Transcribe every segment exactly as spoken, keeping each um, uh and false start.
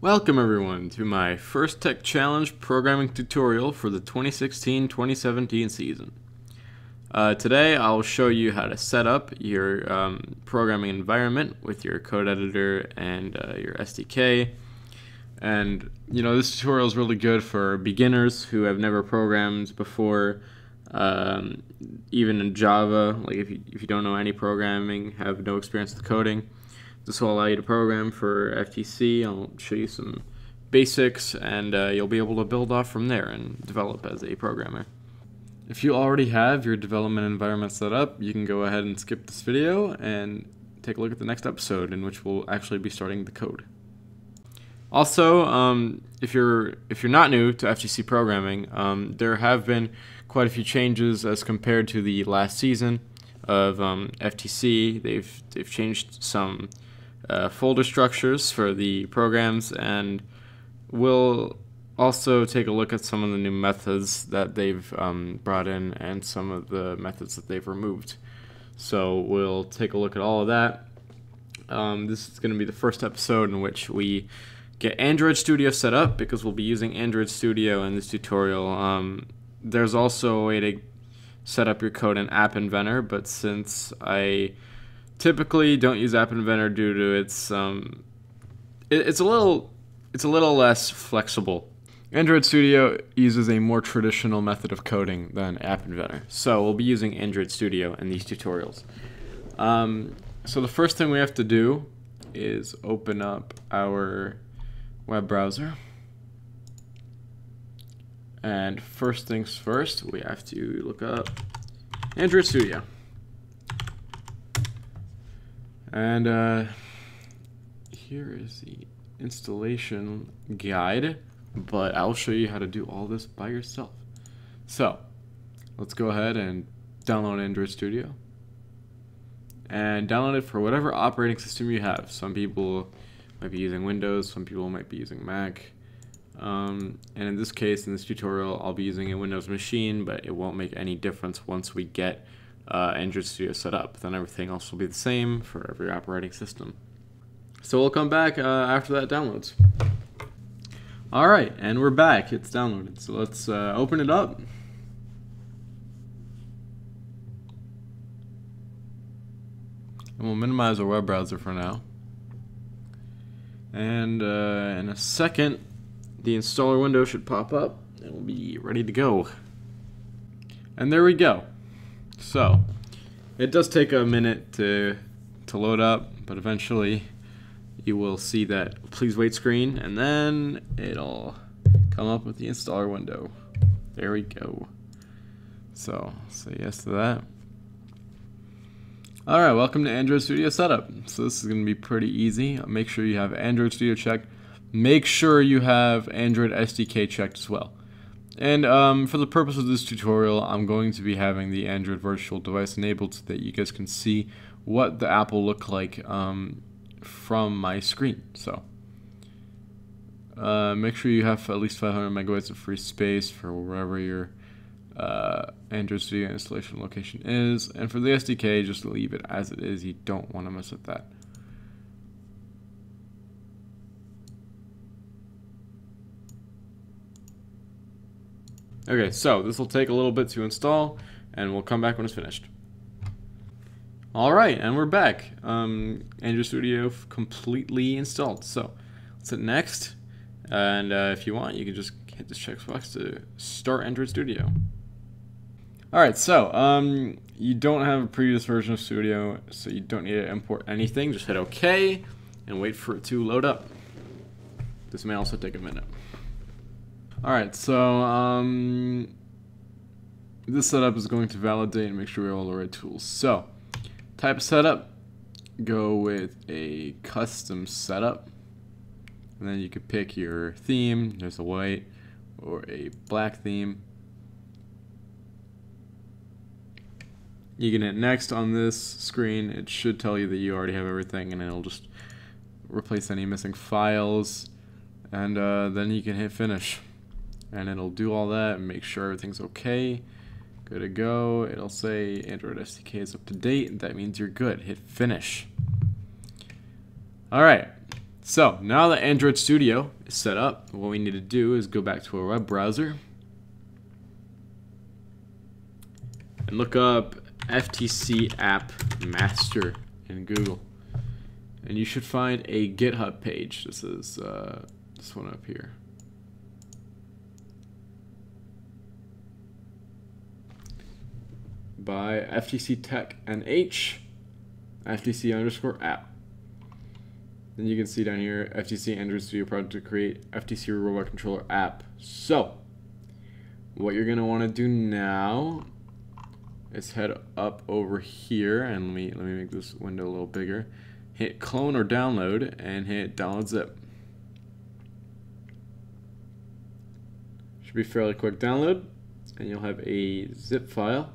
Welcome everyone to my first Tech Challenge programming tutorial for the twenty sixteen twenty seventeen season. Uh, today I'll show you how to set up your um, programming environment with your code editor and uh, your S D K. And you know, this tutorial is really good for beginners who have never programmed before, um, even in Java. Like if you, if you don't know any programming, have no experience with coding, this will allow you to program for F T C. I'll show you some basics, and uh, you'll be able to build off from there and develop as a programmer. If you already have your development environment set up, you can go ahead and skip this video and take a look at the next episode, in which we'll actually be starting the code. Also, um, if you're if you're not new to F T C programming, um, there have been quite a few changes as compared to the last season of um, F T C. They've they've changed some Uh, folder structures for the programs, and we'll also take a look at some of the new methods that they've um, brought in and some of the methods that they've removed. So we'll take a look at all of that. Um, this is going to be the first episode in which we get Android Studio set up, because we'll be using Android Studio in this tutorial. Um, there's also a way to set up your code in App Inventor, but since I typically don't use App Inventor due to its um, it, it's a little it's a little less flexible. Android Studio uses a more traditional method of coding than App Inventor, so we'll be using Android Studio in these tutorials. Um, so the first thing we have to do is open up our web browser, and first things first, we have to look up Android Studio. And uh, here is the installation guide, but I'll show you how to do all this by yourself. So let's go ahead and download Android Studio, and download it for whatever operating system you have. Some people might be using Windows, some people might be using Mac, um, and in this case, in this tutorial, I'll be using a Windows machine, but it won't make any difference once we get Uh, Android Studio set up. Then everything else will be the same for every operating system. So we'll come back uh, after that downloads. Alright, and we're back. It's downloaded. So let's uh, open it up. And we'll minimize our web browser for now. And uh, in a second, the installer window should pop up, and we'll be ready to go. And there we go. So, it does take a minute to to load up, but eventually you will see that please wait screen, and then it'll come up with the installer window. There we go. So, say yes to that. Alright, welcome to Android Studio Setup. So this is going to be pretty easy. Make sure you have Android Studio checked. Make sure you have Android S D K checked as well. And um, for the purpose of this tutorial, I'm going to be having the Android virtual device enabled so that you guys can see what the app will look like um, from my screen. So uh, make sure you have at least five hundred megabytes of free space for wherever your uh, Android Studio installation location is. And for the S D K, just leave it as it is. You don't want to mess with that. Okay, so this will take a little bit to install, and we'll come back when it's finished. Alright, and we're back. Um, Android Studio completely installed. So, let's hit next, and uh, if you want, you can just hit this checkbox to start Android Studio. Alright, so, um, you don't have a previous version of Studio, so you don't need to import anything. Just hit OK, and wait for it to load up. This may also take a minute. Alright, so um, this setup is going to validate and make sure we have all the right tools. So, type of setup, go with a custom setup, and then you could pick your theme. There's a white or a black theme. You can hit next on this screen. It should tell you that you already have everything, and it'll just replace any missing files, and uh, then you can hit finish. And it'll do all that and make sure everything's okay. Good to go. It'll say Android S D K is up to date. That means you're good. Hit finish. Alright. So now that Android Studio is set up, what we need to do is go back to our web browser and look up F T C App Master in Google. And you should find a GitHub page. This is uh, this one up here. By F T C Tech N H, F T C underscore app. Then you can see down here, F T C Android Studio project to create F T C robot controller app. So, what you're gonna want to do now is head up over here, and let me let me make this window a little bigger. Hit clone or download, and hit download zip. Should be fairly quick download, and you'll have a zip file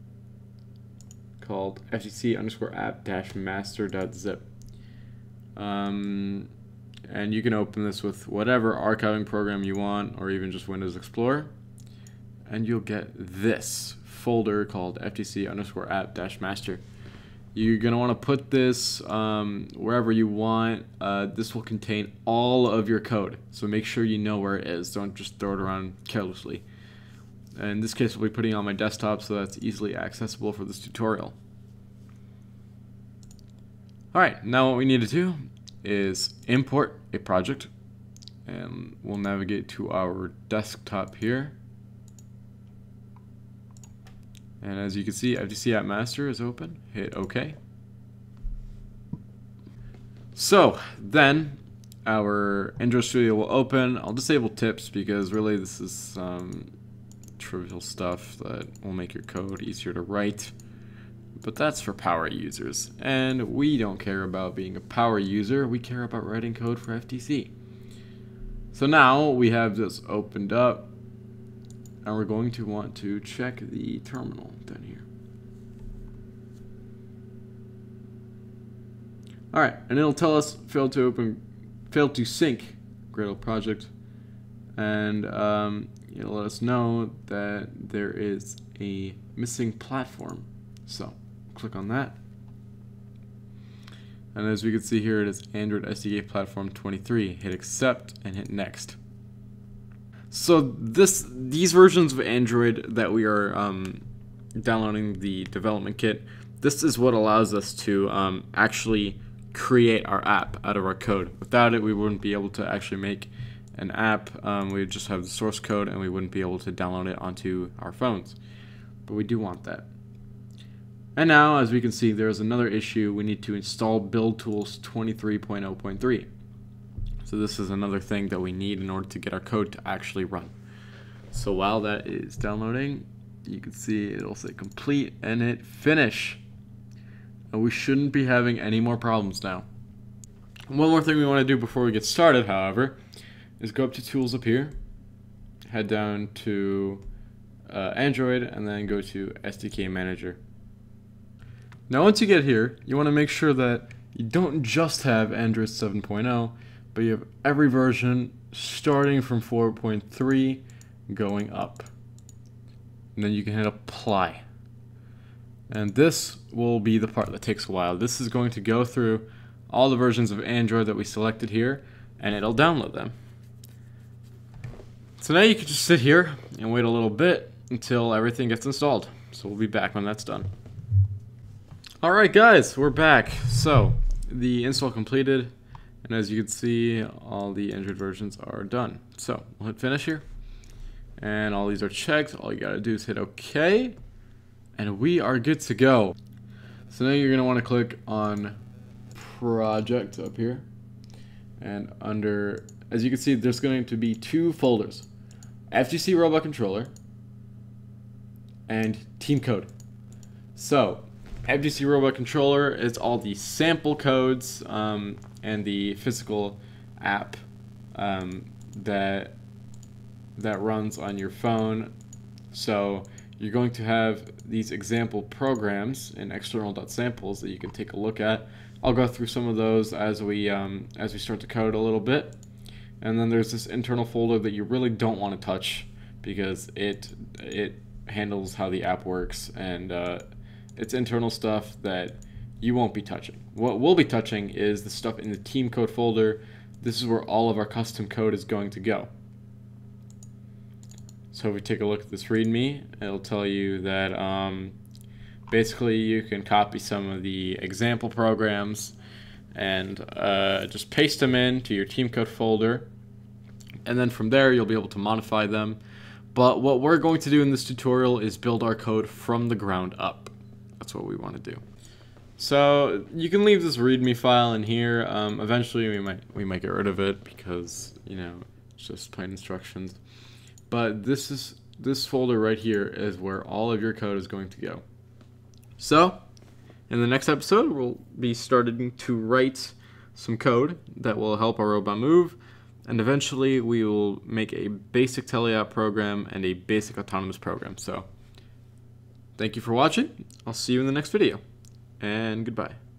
called F T C underscore app dash master dot zip. Um, and you can open this with whatever archiving program you want, or even just Windows Explorer, and you'll get this folder called F T C underscore app dash master. You're gonna want to put this um, wherever you want. Uh, this will contain all of your code, so make sure you know where it is. Don't just throw it around carelessly. In this case, I'll be putting it on my desktop so that's easily accessible for this tutorial. Alright, now what we need to do is import a project, and we'll navigate to our desktop here. And as you can see, F T C App Master is open. Hit OK. So then our Android Studio will open. I'll disable tips because really this is um, trivial stuff that will make your code easier to write. But that's for power users, and we don't care about being a power user. We care about writing code for F T C. So now we have this opened up, and we're going to want to check the terminal down here. Alright, and it'll tell us failed to open, failed to sync Gradle project, and um, it'll let us know that there is a missing platform. So click on that, and as we can see here, it is Android S D K platform twenty-three. Hit accept and hit next. So this these versions of Android that we are um, downloading the development kit, this is what allows us to um, actually create our app out of our code. Without it, we wouldn't be able to actually make an app. Um, we would just have the source code, and we wouldn't be able to download it onto our phones. But we do want that. And now, as we can see, there's another issue. We need to install Build Tools twenty-three point oh point three. So this is another thing that we need in order to get our code to actually run. So while that is downloading, you can see it'll say complete and hit finish. And we shouldn't be having any more problems now. One more thing we want to do before we get started, however, is go up to Tools up here, head down to uh, Android, and then go to S D K Manager. Now once you get here, you want to make sure that you don't just have Android seven point oh, but you have every version starting from four point three going up. And then you can hit apply. And this will be the part that takes a while. This is going to go through all the versions of Android that we selected here, and it'll download them. So now you can just sit here and wait a little bit until everything gets installed. So we'll be back when that's done. Alright guys, we're back. So, the install completed, and as you can see, all the Android versions are done. So, we'll hit finish here, and all these are checked. All you gotta do is hit OK, and we are good to go. So now you're gonna wanna click on Project up here, and under, as you can see, there's going to be two folders, F T C Robot Controller and Team Code. So, F T C Robot Controller is all the sample codes um, and the physical app um, that that runs on your phone. So you're going to have these example programs in external.samples that you can take a look at. I'll go through some of those as we um, as we start to code a little bit. And then there's this internal folder that you really don't want to touch because it it handles how the app works, and uh, it's internal stuff that you won't be touching. What we'll be touching is the stuff in the team code folder this is where all of our custom code is going to go. So if we take a look at this README, it'll tell you that um, basically you can copy some of the example programs and uh, just paste them into your team code folder, and then from there you'll be able to modify them. But what we're going to do in this tutorial is build our code from the ground up. That's what we want to do. So you can leave this README file in here. Um, eventually we might we might get rid of it because, you know, it's just plain instructions. But this is this folder right here is where all of your code is going to go. So in the next episode, we'll be starting to write some code that will help our robot move, and eventually we will make a basic teleop program and a basic autonomous program. So thank you for watching. I'll see you in the next video, and goodbye.